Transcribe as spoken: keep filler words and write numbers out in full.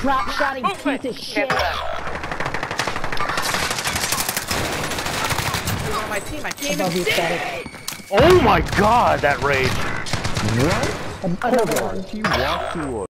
trap shotting piece of shit. He's on my team. My team Above is you, dead. Oh my god, that rage. What? Another Hold one. on, he walked to